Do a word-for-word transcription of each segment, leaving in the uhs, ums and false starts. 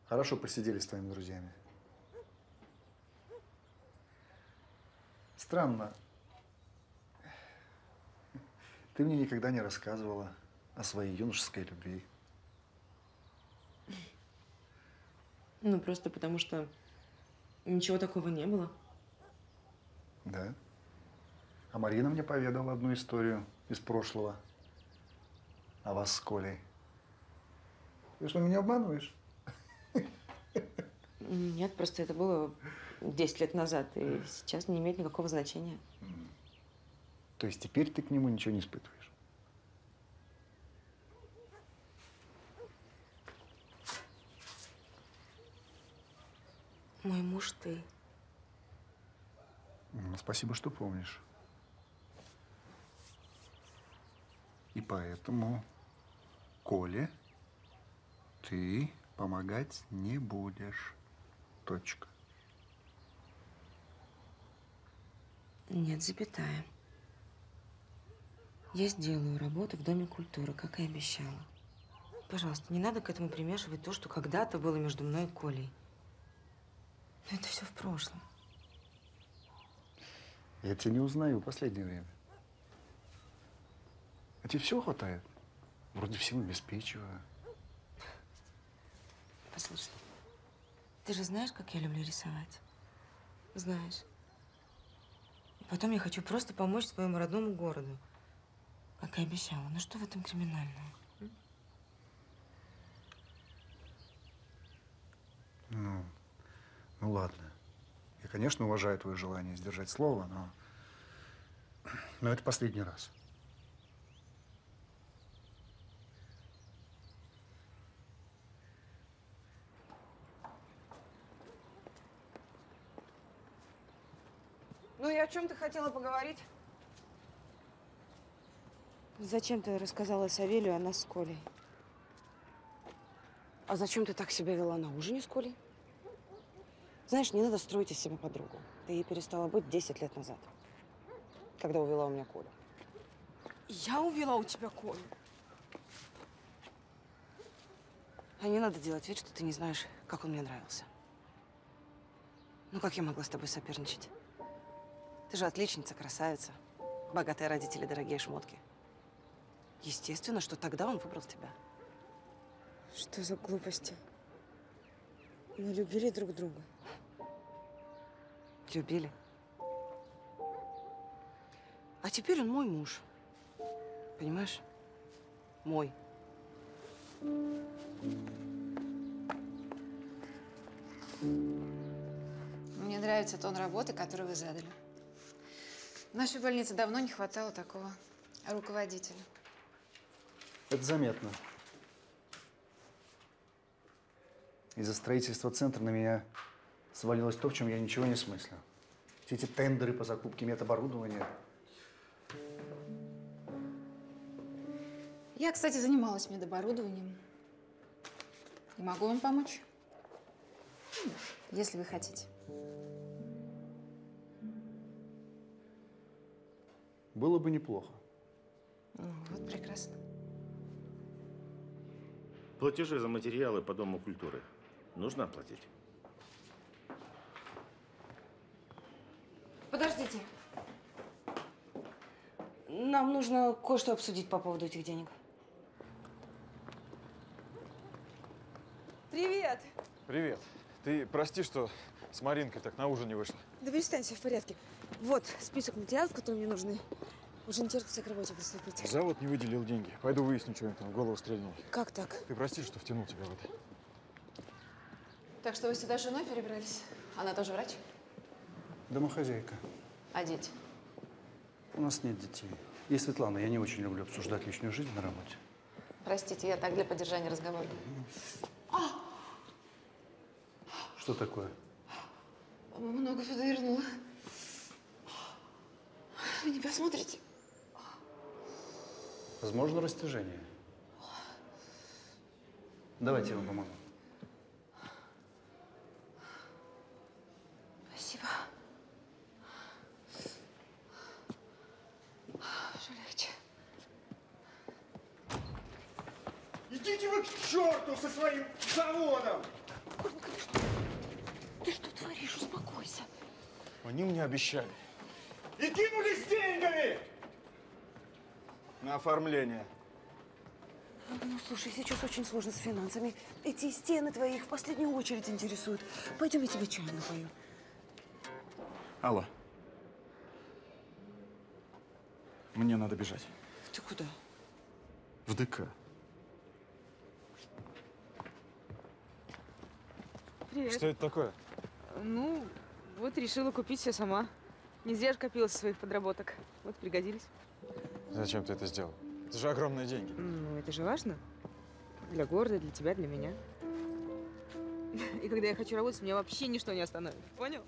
Хорошо посидели с твоими друзьями. Странно. Ты мне никогда не рассказывала о своей юношеской любви. Ну, просто потому что ничего такого не было. Да? А Марина мне поведала одну историю из прошлого о вас с Колей. Ты что, меня обманываешь? Нет, просто это было десять лет назад, и сейчас не имеет никакого значения. То есть теперь ты к нему ничего не испытываешь? Мой муж ты. Ну, спасибо, что помнишь. И поэтому Коле ты помогать не будешь. Точка. Нет, запятая. Я сделаю работу в Доме культуры, как и обещала. Пожалуйста, не надо к этому примешивать то, что когда-то было между мной и Колей. Но это все в прошлом. Я тебя не узнаю в последнее время. А тебе всего хватает? Вроде всем обеспечиваю. Послушай, ты же знаешь, как я люблю рисовать? Знаешь. И потом я хочу просто помочь своему родному городу, как и обещала. Ну что в этом криминального? М? Ну, ну ладно. Я, конечно, уважаю твое желание сдержать слово, но, но это последний раз. Ну и о чем ты хотела поговорить? Зачем ты рассказала Савелию о нас с Колей? А зачем ты так себя вела на ужине с Колей? Знаешь, не надо строить из себя подругу. Ты ей перестала быть десять лет назад, когда увела у меня Колю. Я увела у тебя Колю. А не надо делать вид, что ты не знаешь, как он мне нравился. Ну как я могла с тобой соперничать? Ты же отличница, красавица. Богатые родители, дорогие шмотки. Естественно, что тогда он выбрал тебя. Что за глупости? Мы любили друг друга. Любили. А теперь он мой муж. Понимаешь? Мой. Мне нравится тон работы, который вы задали. В нашей больнице давно не хватало такого руководителя. Это заметно. Из-за строительства центра на меня свалилось то, в чем я ничего не смыслю. Все эти тендеры по закупке медоборудования. Я, кстати, занималась медоборудованием. И могу вам помочь, если вы хотите. Было бы неплохо. Ну, вот прекрасно. Платежи за материалы по Дому культуры нужно оплатить. Подождите. Нам нужно кое-что обсудить по поводу этих денег. Привет! Привет. Ты прости, что с Маринкой так на ужин не вышла. Да перестань, все в порядке. Вот список материалов, которые мне нужны. Уже не терпится к работе приступить. Завод не выделил деньги. Пойду выясню, что им там в голову стрельнуло. Как так? Ты прости, что втянул тебя в это. Так что вы сюда с женой перебрались? Она тоже врач? Домохозяйка. А дети? У нас нет детей. И Светлана, я не очень люблю обсуждать личную жизнь на работе. Простите, я так для поддержания разговора. Что такое? Много сюда вернула. Вы не посмотрите? Возможно, растяжение. Давайте я вам помогу. Спасибо. Уже легче. Идите вы к черту со своим заводом! Егорка, ты что? Ты что творишь? Успокойся. Они мне обещали. И кинули с деньгами! На оформление. Ну, слушай, сейчас очень сложно с финансами. Эти стены твои их в последнюю очередь интересуют. Пойдем, я тебе чаю напою. Алло. Мне надо бежать. Ты куда? В ДК. Привет. Что это такое? Ну, вот решила купить все сама. Не зря же копила со своих подработок. Вот пригодились. Зачем ты это сделал? Это же огромные деньги. Ну, это же важно. Для города, для тебя, для меня. И когда я хочу работать, меня вообще ничто не остановит. Понял?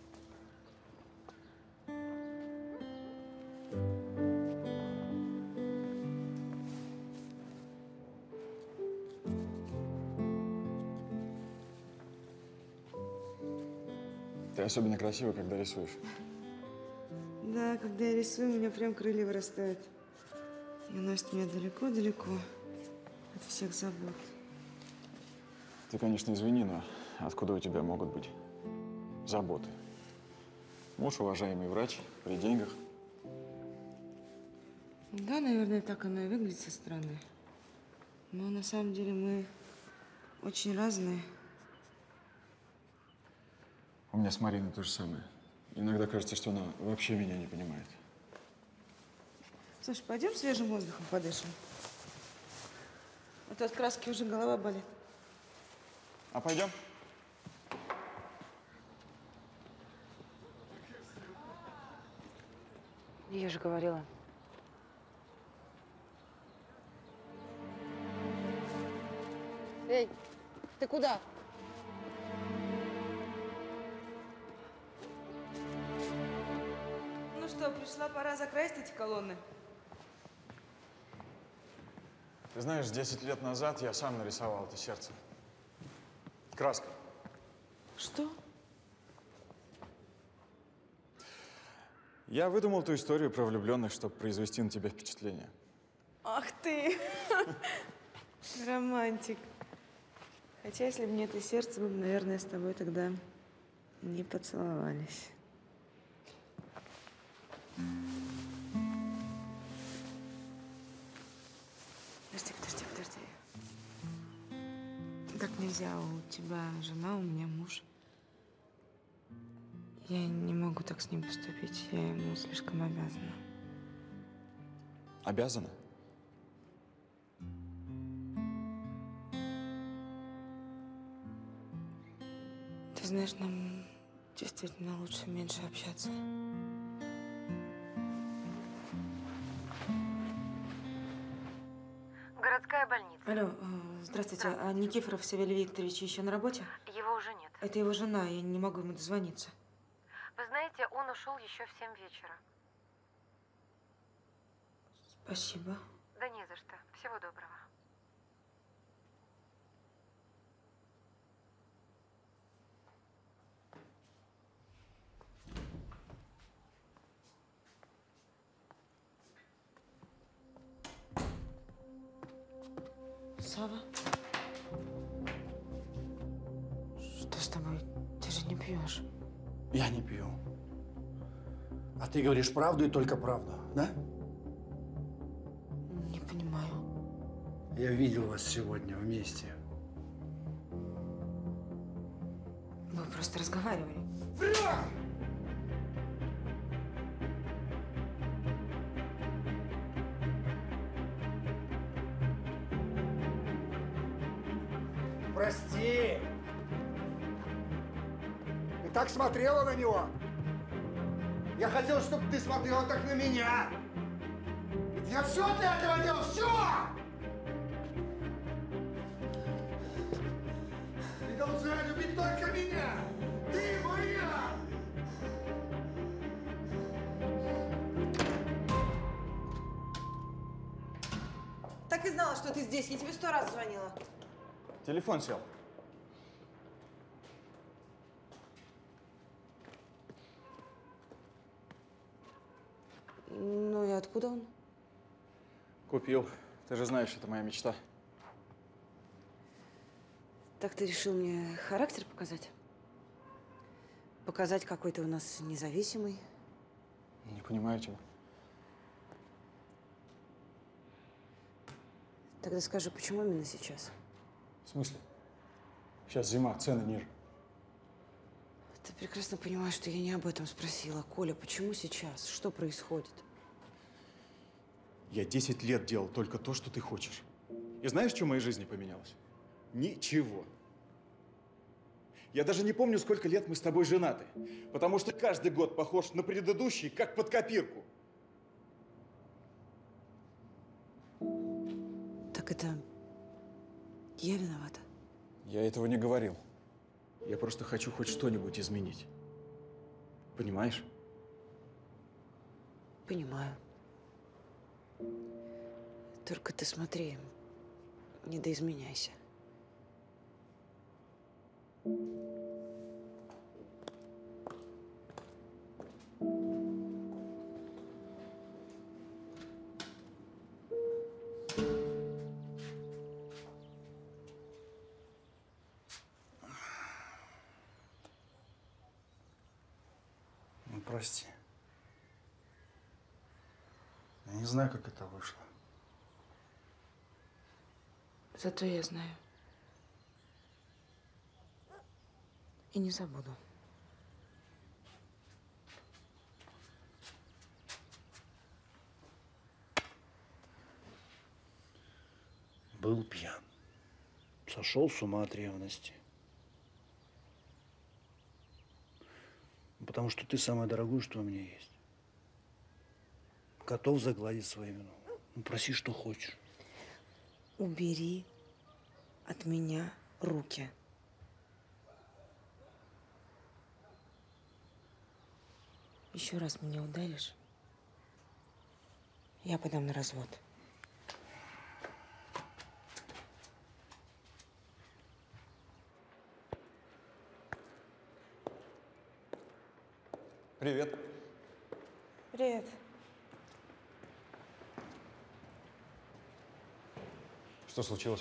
Ты особенно красивый, когда рисуешь. Да, когда я рисую, у меня прям крылья вырастают. И уносит меня далеко-далеко от всех забот. Ты, конечно, извини, но откуда у тебя могут быть заботы? Муж уважаемый врач, при деньгах. Да, наверное, так оно и выглядит со стороны. Но на самом деле мы очень разные. У меня с Мариной то же самое. Иногда кажется, что она вообще меня не понимает. Слушай, пойдем свежим воздухом подышим. А то от краски уже голова болит. А пойдем? Я же говорила. Эй, ты куда? Ну что, пришла пора закрасить эти колонны? Ты знаешь, десять лет назад я сам нарисовал это сердце. Краска. Что? Я выдумал ту историю про влюбленных, чтобы произвести на тебя впечатление. Ах ты! Романтик. Хотя, если бы не это сердце, мы бы, наверное, с тобой тогда не поцеловались. Подожди, подожди, подожди. Так нельзя. У тебя жена, у меня муж. Я не могу так с ним поступить. Я ему слишком обязана. Обязана? Ты знаешь, нам действительно лучше меньше общаться. Городская больница. Алло, э, здравствуйте. А Никифоров Савелий Викторович еще на работе? Его уже нет. Это его жена, я не могу ему дозвониться. Вы знаете, он ушел еще в семь вечера. Спасибо. Да не за что. Всего доброго. Сава? Что с тобой? Ты же не пьешь. Я не пью. А ты говоришь правду и только правду, да? Не понимаю. Я видел вас сегодня вместе. Мы просто разговаривали. Прости. Ты так смотрела на него. Я хотел, чтобы ты смотрела так на меня. Ведь я все для этого делал, все! Ты должна любить только меня. Ты моя! Так и знала, что ты здесь. Я тебе сто раз звонила. Телефон сел. Ну и откуда он? Купил. Ты же знаешь, это моя мечта. Так ты решил мне характер показать? Показать, какой ты у нас независимый? Не понимаю тебя. Тогда скажи, почему именно сейчас? В смысле? Сейчас зима, цены ниже. Ты прекрасно понимаешь, что я не об этом спросила. Коля, почему сейчас? Что происходит? Я десять лет делал только то, что ты хочешь. И знаешь, что в моей жизни поменялось? Ничего. Я даже не помню, сколько лет мы с тобой женаты. Потому что каждый год похож на предыдущий, как под копирку. Так это я виновата? Я этого не говорил. Я просто хочу хоть что-нибудь изменить. Понимаешь? Понимаю. Только ты смотри, не доизменяйся. Ну, прости. Я не знаю, как это вышло. Зато я знаю. И не забуду. Был пьян. Сошел с ума от ревности. Потому что ты самое дорогое, что у меня есть. Готов загладить свою вину. Ну, проси, что хочешь. Убери от меня руки. Еще раз меня ударишь, я подам на развод. Привет. Привет. Что случилось?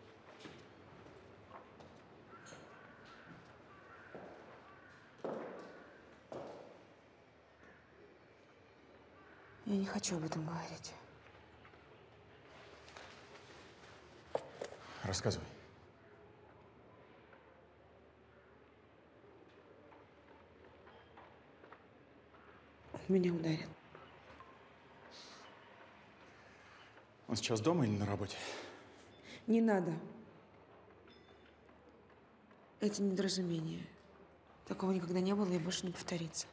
Я не хочу об этом говорить. Рассказывай. Он меня ударит. Он сейчас дома или на работе? Не надо. Это недоразумение. Такого никогда не было и больше не повторится.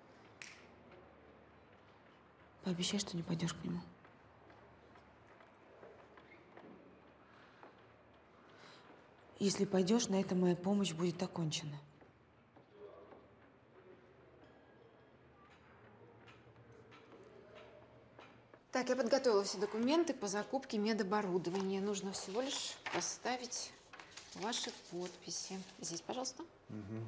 Пообещай, что не пойдешь к нему. Если пойдешь, на этом моя помощь будет окончена. Так, я подготовила все документы по закупке медоборудования. Нужно всего лишь поставить ваши подписи. Здесь, пожалуйста. Угу.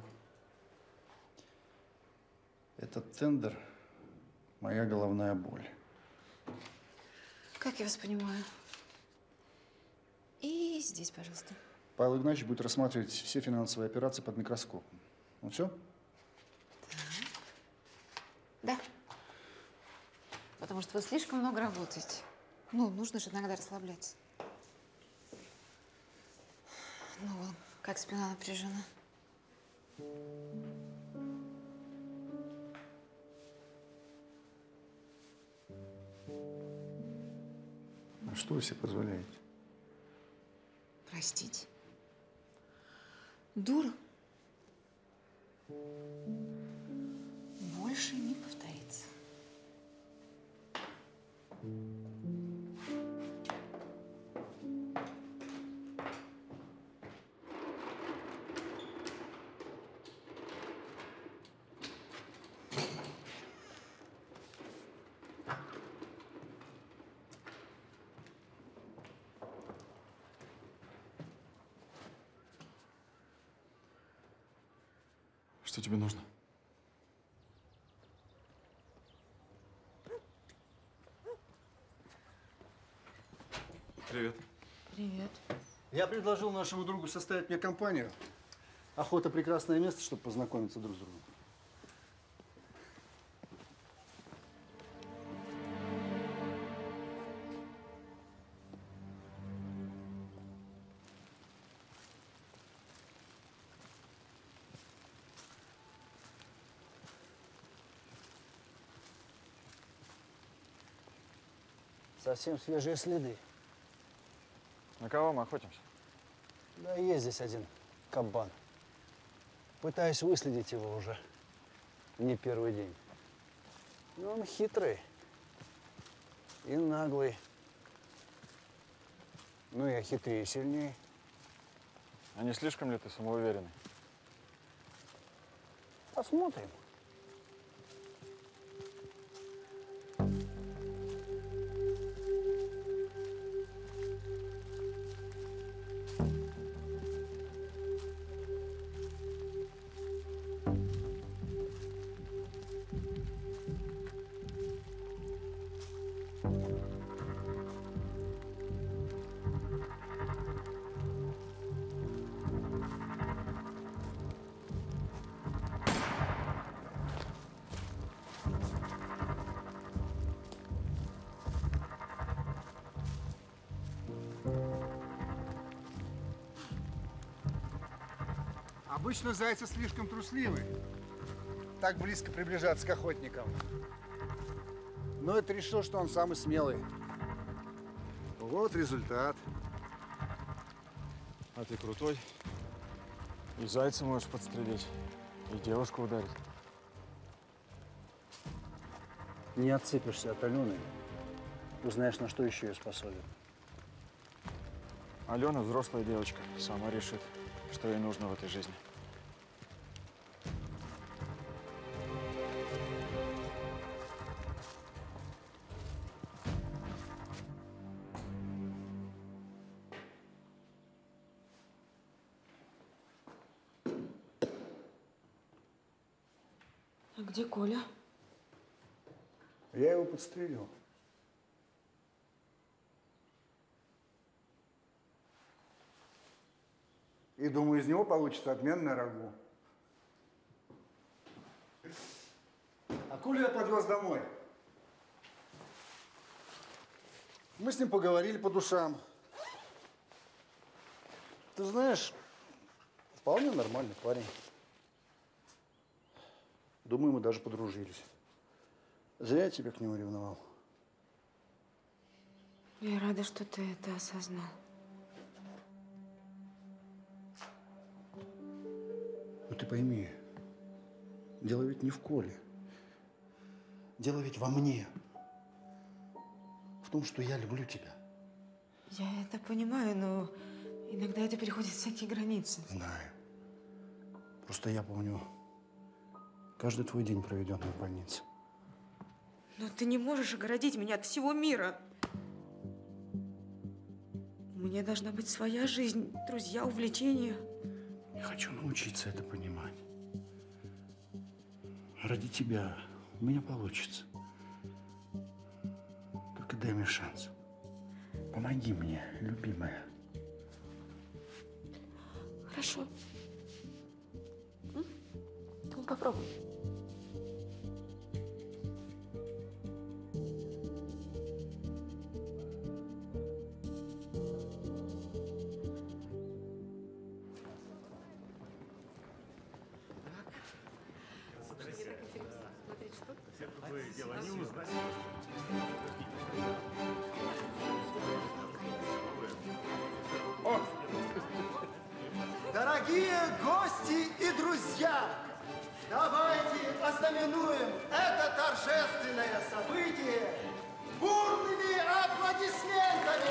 Этот тендер – моя головная боль. Как я вас понимаю? И здесь, пожалуйста. Павел Игнатьевич будет рассматривать все финансовые операции под микроскопом. Ну все? Да. Потому что вы слишком много работаете. Ну, нужно же иногда расслабляться. Ну, вон, как спина напряжена. А что вы себе позволяете? Простите. Дура. Больше не повторится. Что тебе нужно? Привет. Привет. Я предложил нашему другу составить мне компанию. Охота – прекрасное место, чтобы познакомиться друг с другом. Совсем свежие следы. На кого мы охотимся? Да, есть здесь один кабан. Пытаюсь выследить его уже не первый день. Но он хитрый и наглый. Ну, я хитрее и сильнее. А не слишком ли ты самоуверенный? Посмотрим. Обычно зайцы слишком трусливы. Так близко приближаться к охотникам. Но это решил, что он самый смелый. Вот результат. А ты крутой. И зайца можешь подстрелить, и девушку ударить. Не отцепишься от Алены. Узнаешь, на что еще я способен. Алена взрослая девочка, сама решит, что ей нужно в этой жизни. А где Коля? Я его подстрелил. И думаю, из него получится отменное рагу. А Колю я подвез домой. Мы с ним поговорили по душам. Ты знаешь, вполне нормальный парень. Думаю, мы даже подружились. Зря я тебя к нему ревновал. Я рада, что ты это осознал. Ну ты пойми, дело ведь не в Коле. Дело ведь во мне. В том, что я люблю тебя. Я это понимаю, но иногда это переходит всякие границы. Знаю. Просто я помню каждый твой день, проведенный в больнице. Но ты не можешь огородить меня от всего мира. У меня должна быть своя жизнь, друзья, увлечения. Я хочу научиться это понимать. Ради тебя у меня получится. Только дай мне шанс. Помоги мне, любимая. Хорошо. М? Ну, попробуй. Дорогие гости и друзья, давайте ознаменуем это торжественное событие бурными аплодисментами!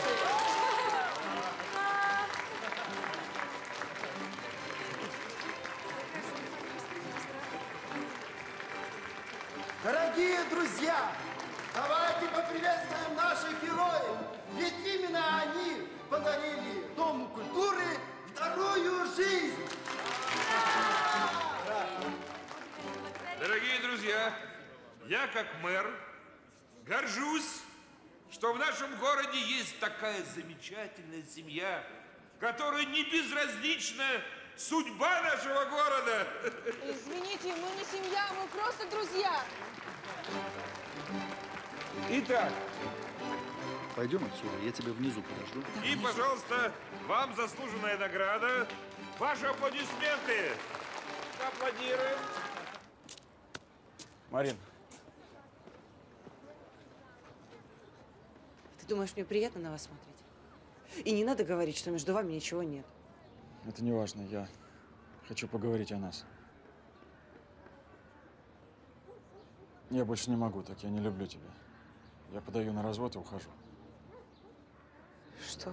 Дорогие друзья, давайте поприветствуем наших героев, ведь именно они подарили Дому культуры вторую жизнь! Дорогие друзья, я как мэр горжусь, что в нашем городе есть такая замечательная семья, которой не безразлична судьба нашего города. Извините, мы не семья, мы просто друзья. Итак, Пойдем отсюда, я тебя внизу подожду. и, пожалуйста, вам заслуженная награда. Ваши аплодисменты. Аплодируем. Марин, Ты думаешь, мне приятно на вас смотреть? И не надо говорить, что между вами ничего нет. это не важно. Я хочу поговорить о нас. Я больше не могу так, я не люблю тебя. Я подаю на развод и ухожу. Что?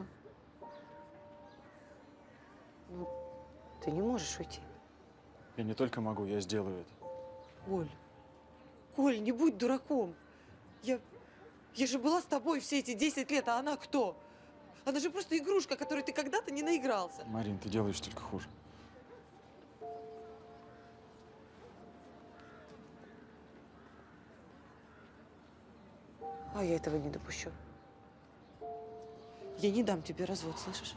Ну, ты не можешь уйти. Я не только могу, я сделаю это. Коль, Коль, не будь дураком. Я, я же была с тобой все эти десять лет, а она кто? Она же просто игрушка, которой ты когда-то не наигрался. Марин, ты делаешь только хуже. А я этого не допущу. Я не дам тебе развод, слышишь?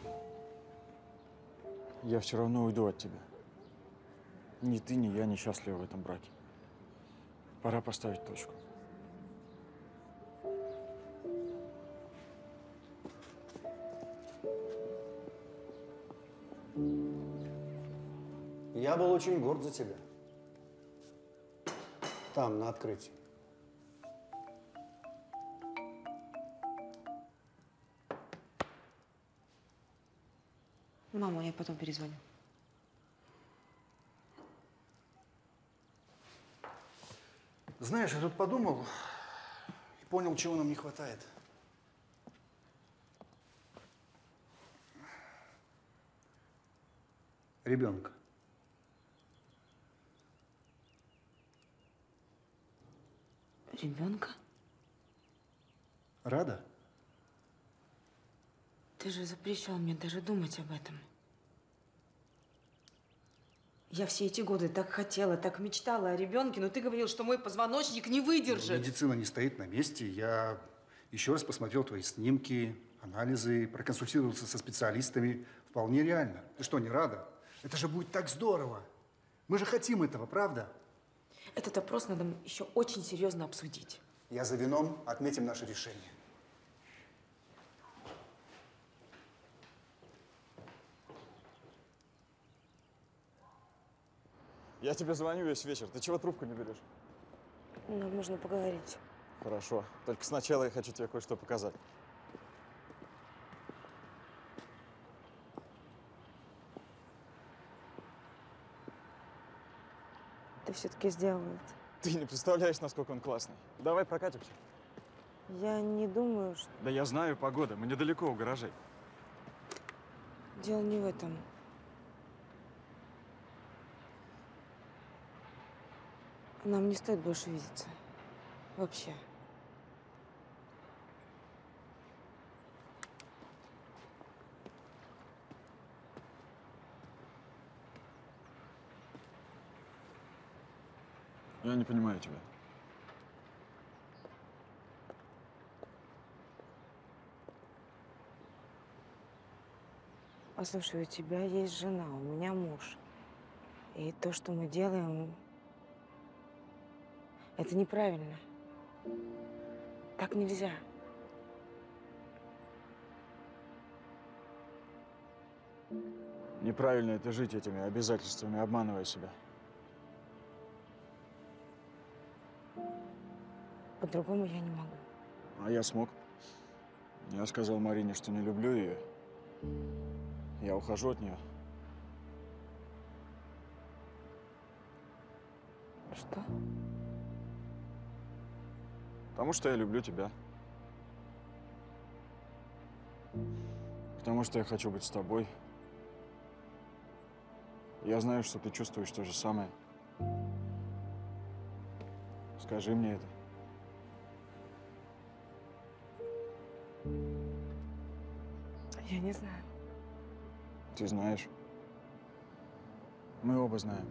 Я все равно уйду от тебя. Ни ты, ни я не счастливы в этом браке. Пора поставить точку. Я был очень горд за тебя. Там, на открытии. Мама, я потом перезвоню. Знаешь, я тут подумал и понял, чего нам не хватает. Ребенка. Ребенка? Рада? Ты же запрещал мне даже думать об этом. Я все эти годы так хотела, так мечтала о ребенке, но ты говорил, что мой позвоночник не выдержит. Медицина не стоит на месте. Я еще раз посмотрел твои снимки, анализы, проконсультировался со специалистами. Вполне реально. Ты что, не рада? Это же будет так здорово. Мы же хотим этого, правда? Этот опрос надо еще очень серьезно обсудить. Я за вином, отметим наше решение. Я тебе звоню весь вечер. Ты чего трубку не берешь? Нам нужно поговорить. Хорошо. Только сначала я хочу тебе кое-что показать. Ты все-таки сделал это. Ты не представляешь, насколько он классный. Давай прокатимся. Я не думаю, что Да я знаю, погода. Мы недалеко у гаражей. дело не в этом. Нам не стоит больше видеться. Вообще. Я не понимаю тебя. Послушай, у тебя есть жена, у меня муж. И то, что мы делаем, это неправильно. Так нельзя. Неправильно это жить этими обязательствами, обманывая себя. По-другому я не могу. А я смог. Я сказал Марине, что не люблю ее. Я ухожу от нее. Что? Потому что я люблю тебя. Потому что я хочу быть с тобой. Я знаю, что ты чувствуешь то же самое. Скажи мне это. Я не знаю. Ты знаешь. Мы оба знаем.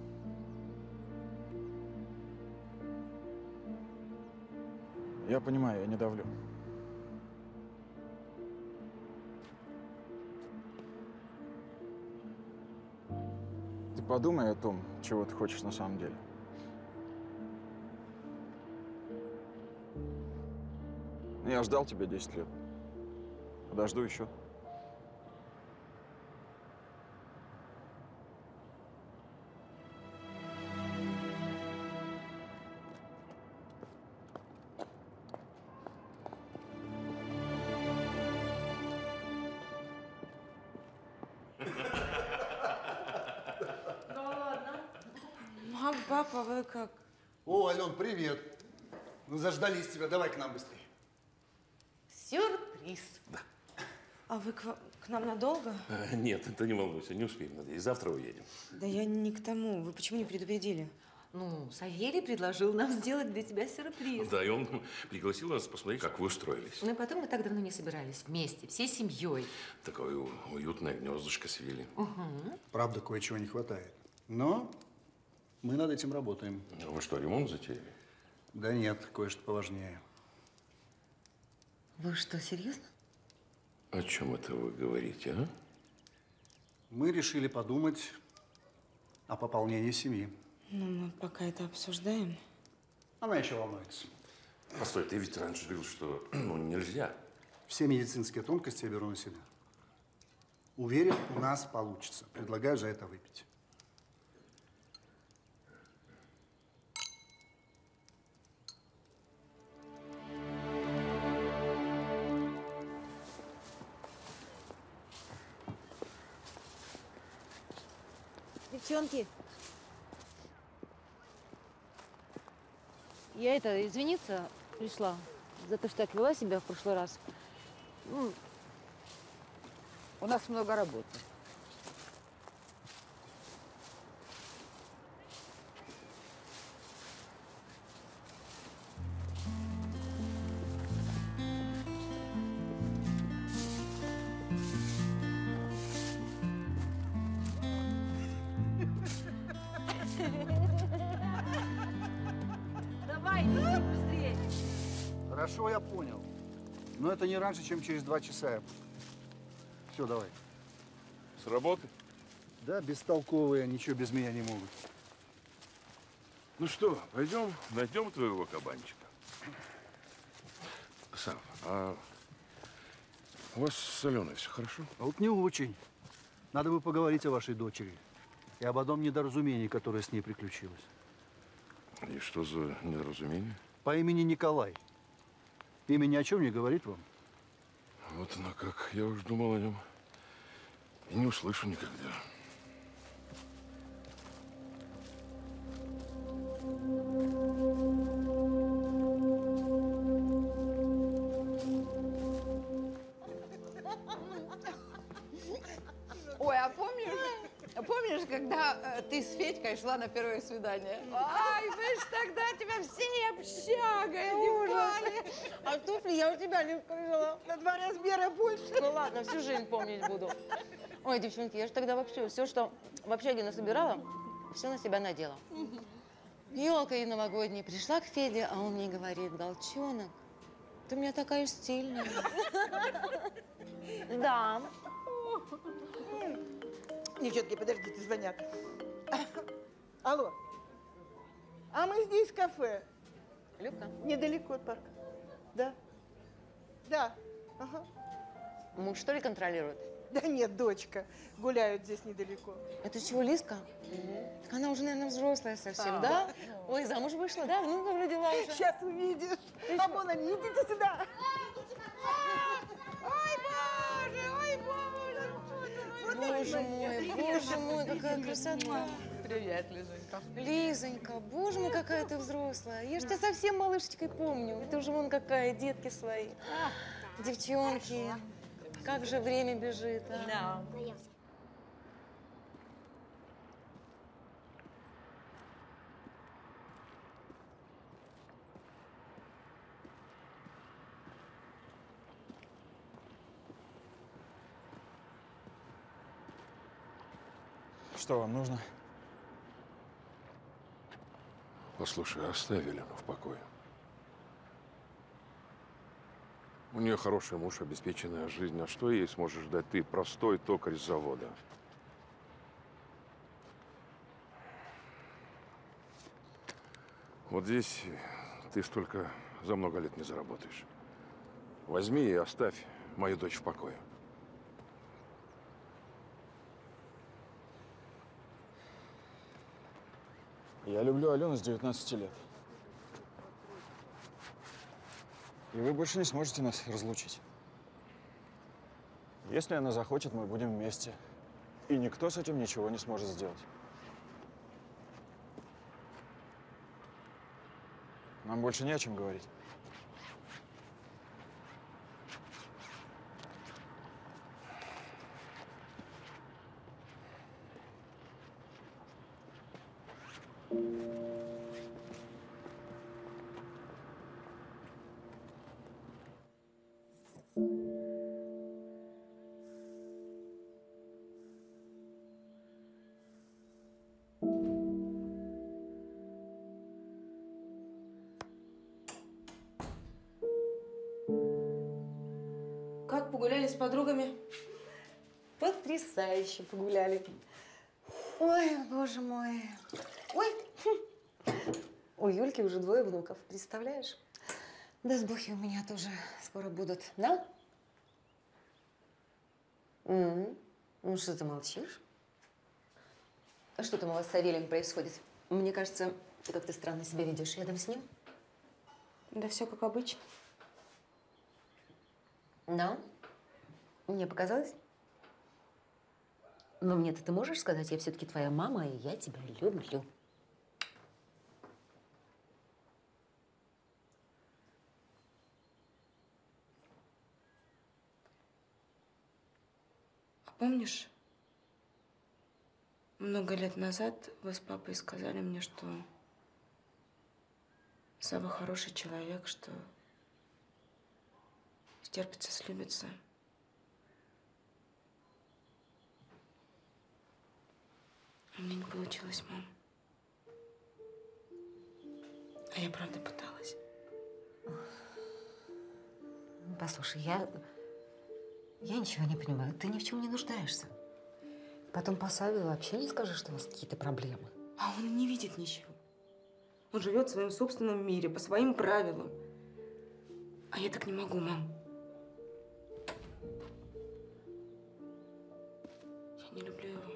Я понимаю, я не давлю. Ты подумай о том, чего ты хочешь на самом деле. Я ждал тебя десять лет. Подожду еще. Мам, папа, вы как? О, Ален, привет. Ну, заждались тебя. Давай к нам быстрее. Сюрприз. А вы к, ва- к нам надолго? А, Нет, ты не волнуйся, не успеем, надеюсь. Завтра уедем. Да я не к тому. Вы почему не предупредили? Ну, Савелий предложил нам сделать для тебя сюрприз. Да, и он пригласил нас посмотреть, как вы устроились. Ну и потом мы так давно не собирались вместе, всей семьей. Такое у- уютное гнездышко свели. Угу. Правда, кое-чего не хватает. Но мы над этим работаем. А Вы что, ремонт затеяли? Да нет, кое-что поважнее. Вы что, серьезно? О чем это вы говорите, а? Мы решили подумать о пополнении семьи. Ну, мы пока это обсуждаем. Она еще волнуется. Постой, ты ведь раньше говорил, что ну, нельзя. Все медицинские тонкости я беру на себя. Уверен, у нас получится. Предлагаю за это выпить. Девчонки, я это, извиниться пришла за то, что так вела себя в прошлый раз. Ну, у нас много работы. Давай, иди быстрее. Хорошо, я понял. Но это не раньше, чем через два часа. Все, давай. С работы? Да, бестолковые, ничего без меня не могут. Ну что, пойдем найдем твоего кабанчика. Сав, а у вас с Аленой все хорошо? А вот не очень. Надо бы поговорить о вашей дочери и об одном недоразумении, которое с ней приключилось. И что за недоразумение? По имени Николай. Имя ни о чем не говорит вам? Вот оно как. Я уж думал о нем. И не услышу никогда. Ой, а помнишь, помнишь, когда э, ты с Федькой шла на первое свидание? Ай, мы ж тогда тебя все общагой одевали. А туфли я у тебя не взяла. На два размера больше. Ну ладно, всю жизнь помнить буду. Ой, девчонки, я же тогда вообще все, что в общаге насобирала, все на себя надела. Елка и новогодняя пришла к Феде, а он мне говорит: Голчонок, ты у меня такая стильная. Да. Девчонки, подождите, звонят. Алло. А мы здесь в кафе. Любка? Недалеко от парка. Да. Да. Ага. Муж что ли контролирует? Да нет, дочка. Гуляют здесь недалеко. Это чего, Лизка? Так она уже, наверное, взрослая совсем, да? Ой, замуж вышла, да? Внуков родила уже. Сейчас увидишь. А вон они, идите сюда. Ой, боже, ой, боже. Боже мой, боже мой, какая красота. Привет, Лизонька. Лизонька, боже мой, какая ты взрослая. Я ж тебя совсем малышечкой помню. И ты уже вон какая, детки свои. Девчонки, как же время бежит, а? Да. Что вам нужно? Послушай, оставь Елену в покое. У нее хороший муж, обеспеченная жизнь. А что ей сможешь дать ты, простой токарь с завода? Вот здесь ты столько за много лет не заработаешь. Возьми и оставь мою дочь в покое. Я люблю Алену с девятнадцати лет. И вы больше не сможете нас разлучить. Если она захочет, мы будем вместе. И никто с этим ничего не сможет сделать. Нам больше не о чем говорить. Как погуляли с подругами? Потрясающе погуляли. Ой, боже мой. Ой. У Юльки уже двое внуков, представляешь? Да сбухи у меня тоже скоро будут, да? М-м. Ну что ты молчишь? А что там у вас с Савелием происходит? Мне кажется, ты как-то странно себя ведешь рядом с ним. Да все как обычно. Да? Мне показалось? Но мне-то ты можешь сказать, я все-таки твоя мама, и я тебя люблю. А помнишь, много лет назад вы с папой сказали мне, что Сава хороший человек, что стерпится, слюбится. У меня не получилось, мам. А я правда пыталась. Послушай, я… Я ничего не понимаю. Ты ни в чем не нуждаешься. Потом по Саве вообще не скажешь, что у вас какие-то проблемы. А он не видит ничего. Он живет в своем собственном мире, по своим правилам. А я так не могу, мам. Я не люблю его.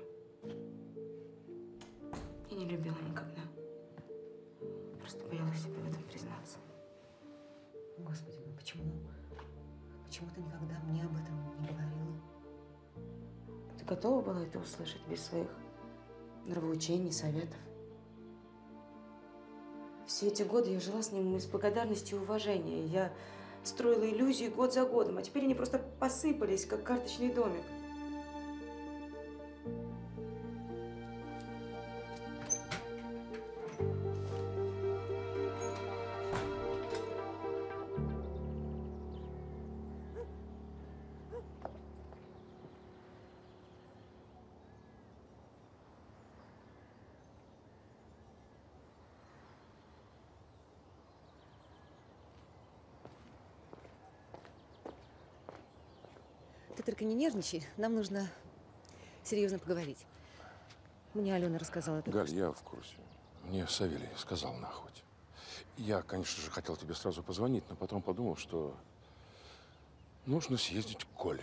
Я не любила никогда. Просто боялась себе в этом признаться. Господи, ну почему? Почему ты никогда мне об этом не говорила? Ты готова была это услышать без своих нравоучений, советов? Все эти годы я жила с ним из благодарности и уважения. Я строила иллюзии год за годом, а теперь они просто посыпались, как карточный домик. Ты только не нервничай, нам нужно серьезно поговорить. Мне Алена рассказала это. Галь, я в курсе. Мне Савелий сказал на охоте. Я, конечно же, хотел тебе сразу позвонить, но потом подумал, что нужно съездить к Коле.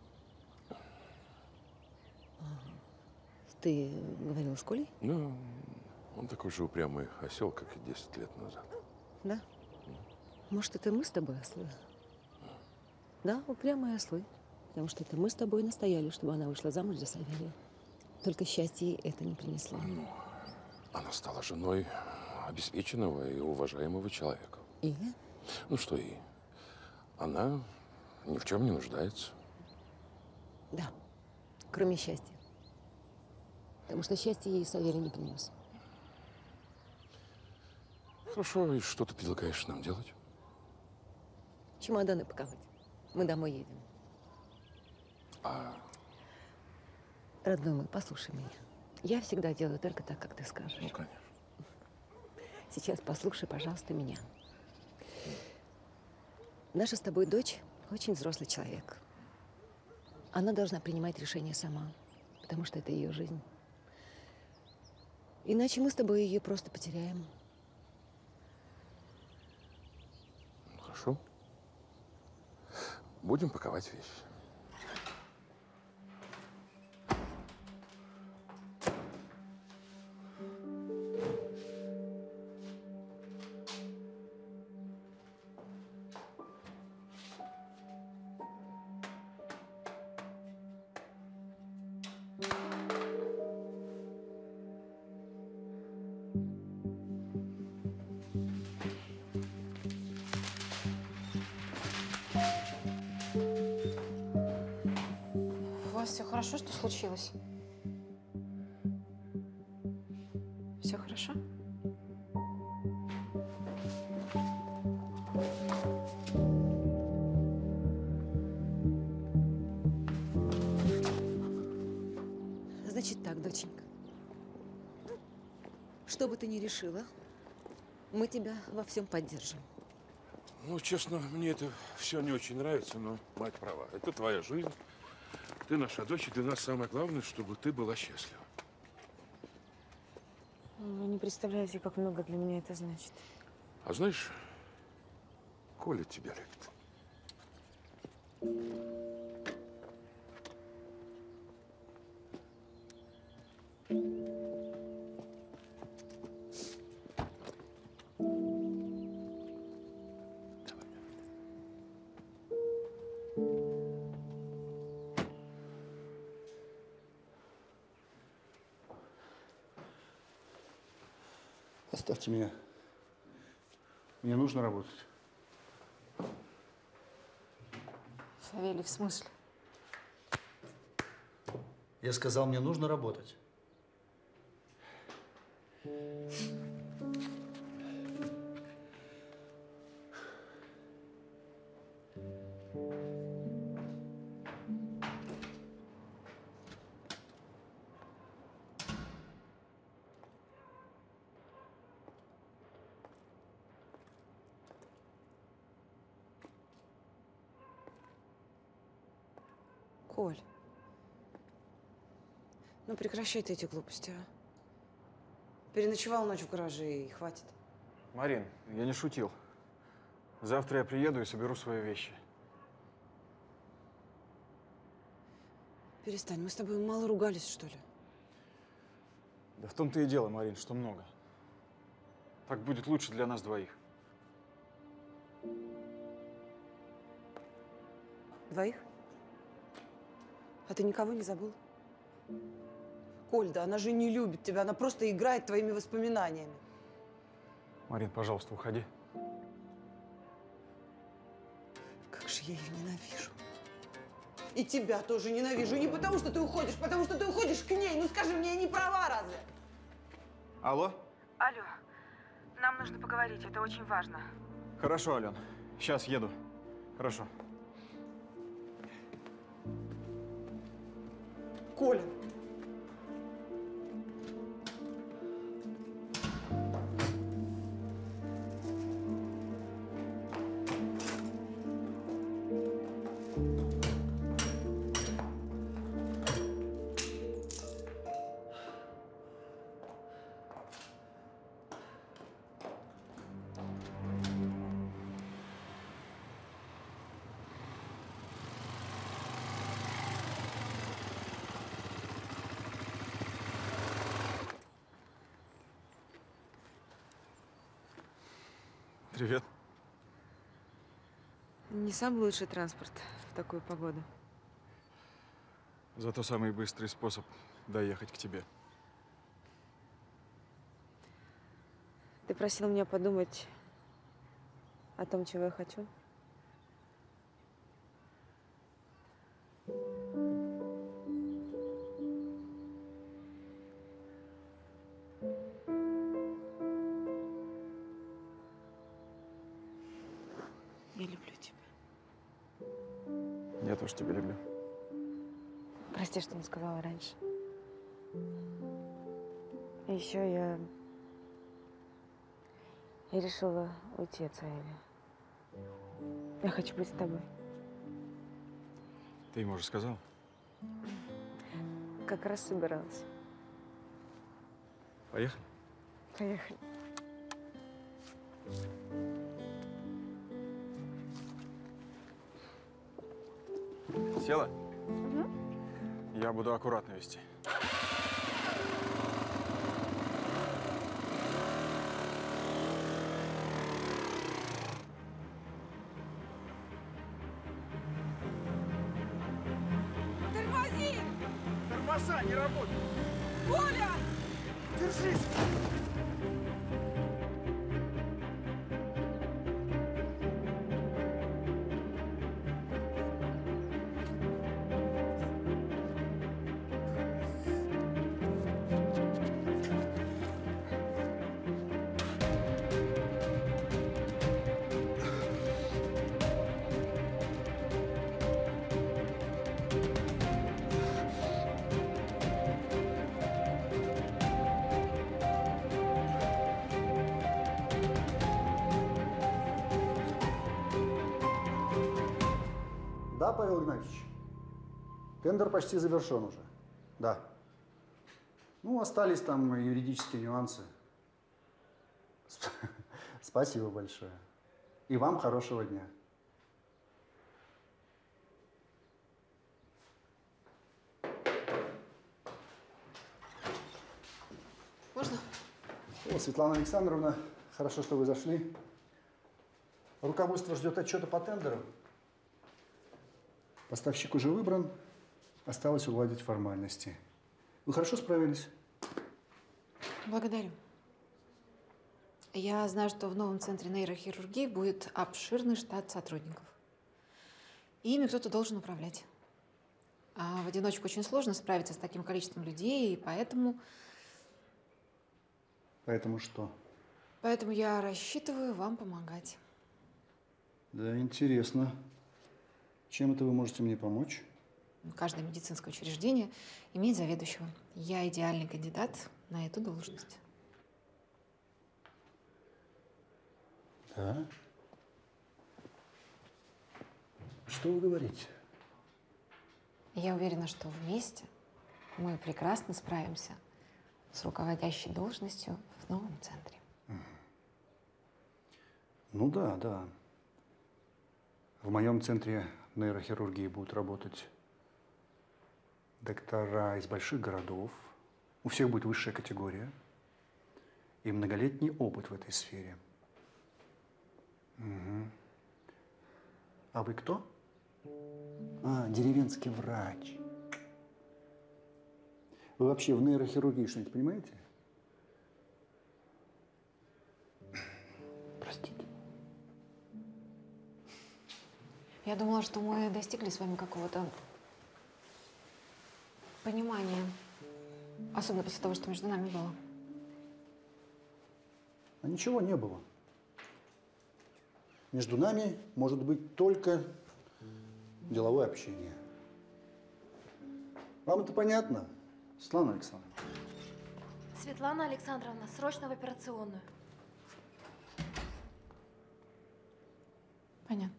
Ты говорила с Колей? Ну, он такой же упрямый осел, как и десять лет назад. Да? Может, это мы с тобой ослы? Да, упрямые ослы. Потому что это мы с тобой настояли, чтобы она вышла замуж за Савелия. Только счастье ей это не принесло. Ну, она стала женой обеспеченного и уважаемого человека. И? Ну что и? Она ни в чем не нуждается. Да, кроме счастья. Потому что счастье ей Савелий не принес. Хорошо, и что ты предлагаешь нам делать? Чемоданы паковать. Мы домой едем. А… Родной мой, послушай меня. Я всегда делаю только так, как ты скажешь. Ну, конечно. Сейчас послушай, пожалуйста, меня. Наша с тобой дочь очень взрослый человек. Она должна принимать решения сама, потому что это ее жизнь. Иначе мы с тобой ее просто потеряем. Хорошо. Будем паковать вещи. У вас все хорошо? Что случилось? Все хорошо? Значит так, доченька. Что бы ты ни решила, мы тебя во всем поддержим. Ну, честно, мне это все не очень нравится, но мать права. Это твоя жизнь. Ты наша дочь, и для нас самое главное, чтобы ты была счастлива. Вы не представляете, как много для меня это значит. А знаешь, Коля тебя любит. Оставьте меня. Мне нужно работать. Савелий, в смысле? Я сказал, мне нужно работать. Коль, ну прекращай ты эти глупости, а. Переночевал ночь в гараже и хватит. Марин, я не шутил. Завтра я приеду и соберу свои вещи. Перестань, мы с тобой мало ругались, что ли? Да в том-то и дело, Марин, что много. Так будет лучше для нас двоих. Двоих? А ты никого не забыл? Коль, да она же не любит тебя, она просто играет твоими воспоминаниями. Марин, пожалуйста, уходи. Как же я ее ненавижу. И тебя тоже ненавижу. Не потому, что ты уходишь, потому что ты уходишь к ней. Ну скажи мне, я не права разве? Алло? Алло, нам нужно поговорить, это очень важно. Хорошо, Ален. Сейчас еду. Хорошо. Коля. Привет. Не самый лучший транспорт в такую погоду. Зато самый быстрый способ доехать к тебе. Ты просил меня подумать о том, чего я хочу. Я люблю тебя. Я тоже тебя люблю. Прости, что не сказала раньше. И еще я... Я решила уйти от Саэля. Я хочу быть с тобой. Ты ему уже сказал? Как раз собиралась. Поехали? Поехали. Села? Я буду аккуратно вести. Тормози! Тормоза не работают. Коля! Держись! Да, Павел Игнатьевич, тендер почти завершен уже. Да. Ну, остались там юридические нюансы. Спасибо большое. И вам хорошего дня. Можно? О, Светлана Александровна, хорошо, что вы зашли. Руководство ждет отчета по тендеру. Поставщик уже выбран, осталось уладить формальности. Вы хорошо справились? Благодарю. Я знаю, что в новом центре нейрохирургии будет обширный штат сотрудников. И ими кто-то должен управлять. А в одиночку очень сложно справиться с таким количеством людей, и поэтому… Поэтому что? Поэтому я рассчитываю вам помогать. Да, интересно. Чем это вы можете мне помочь? Каждое медицинское учреждение имеет заведующего. Я идеальный кандидат на эту должность. Да? Что вы говорите? Я уверена, что вместе мы прекрасно справимся с руководящей должностью в новом центре. Ну да, да. В моем центре нейрохирургии будут работать доктора из больших городов. У всех будет высшая категория и многолетний опыт в этой сфере. Угу. А вы кто? А, деревенский врач. Вы вообще в нейрохирургии что-нибудь понимаете? Простите. Я думала, что мы достигли с вами какого-то понимания. Особенно после того, что между нами было. А ничего не было. Между нами может быть только деловое общение. Вам это понятно, Светлана Александровна? Светлана Александровна, срочно в операционную. Понятно.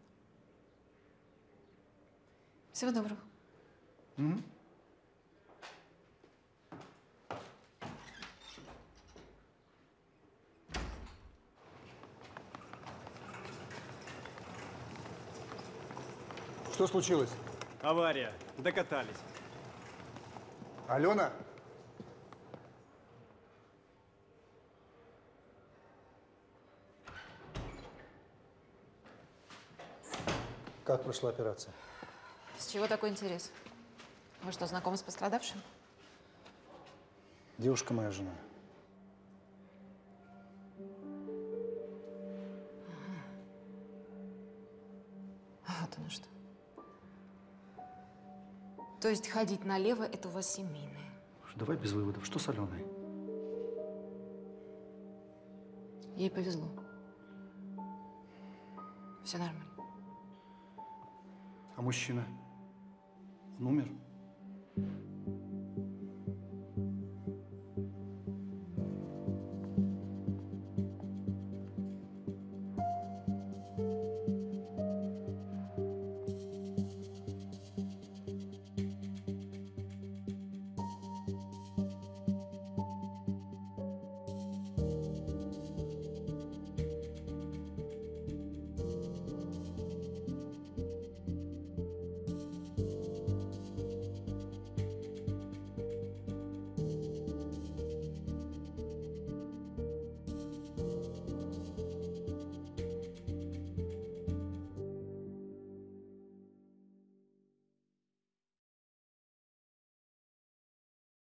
Всего доброго. Угу. Что случилось? Авария. Докатались. Алена? Как прошла операция? С чего такой интерес? Вы что, знакомы с пострадавшим? Девушка моя жена. Вот оно что. То есть ходить налево – это у вас семейное? Давай без выводов. Что с Аленой? Ей повезло. Все нормально. А мужчина? Он умер?